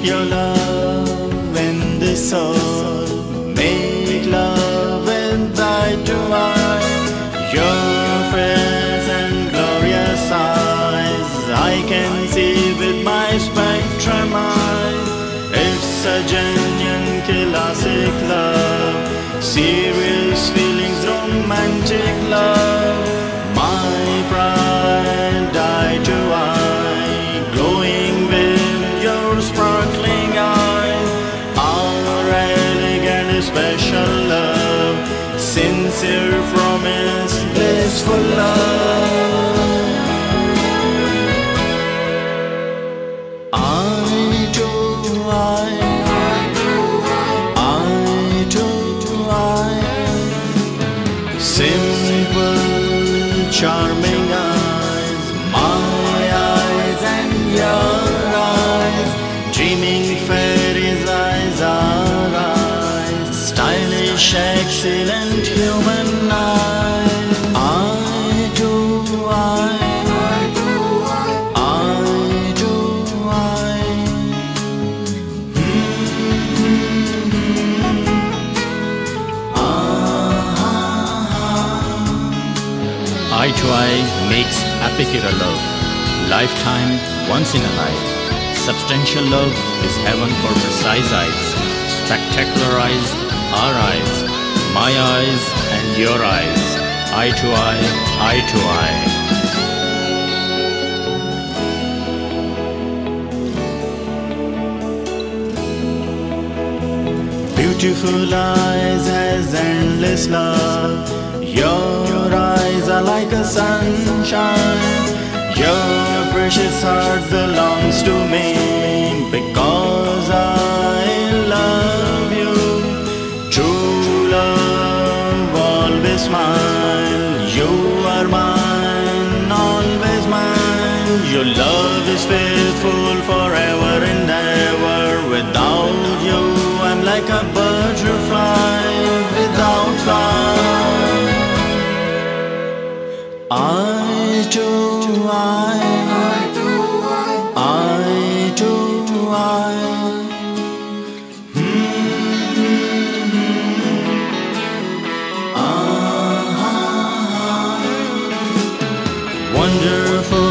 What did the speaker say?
your love in this soul. Make love with eye to eye. Your face and glorious eyes I can see with my spectrum eyes. It's a genuine classic love, serious feelings, romantic love. My pride, eye to eye, glowing with your sparkling eyes. Our elegant special love, sincere promise, blissful love. Eye to eye, eye to eye, simple, charming eyes, my eyes and your eyes, dreaming fairies' eyes, our eyes, stylish, excellent human eyes. Eye to eye, eye to eye. Eye to eye makes epic love, lifetime, once in a life. Substantial love is heaven for precise eyes, spectacular eyes, our eyes, my eyes and your eyes. Eye to eye, eye to eye. Beautiful eyes has endless love. Your eyes are like a sunshine. Your precious heart belongs to me because I love you. True love, always mine. You are mine, always mine. Your love is faithful forever and ever. Without you, I'm like a butterfly without flight. Eye to eye, eye to eye. Wonderful